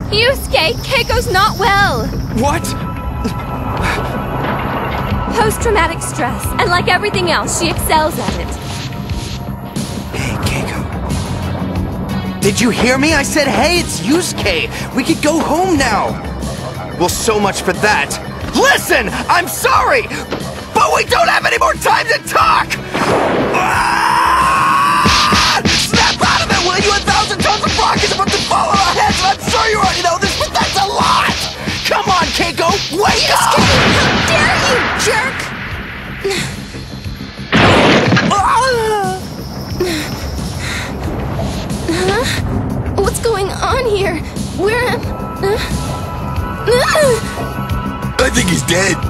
Yusuke, Keiko's not well! What? Post-traumatic stress, and like everything else, she excels at it. Hey, Keiko. Did you hear me? I said, hey, it's Yusuke! We could go home now! Well, so much for that. Listen! I'm sorry! But we don't have any more time to talk! Ah! Snap out of it, will you? 1,000 tons of rock is about to fall on our heads, and I'm sure you already know this, but that's a lot! Come on, Keiko! Wake up! How dare you, jerk! Huh? What's going on here? Where am... I think he's dead.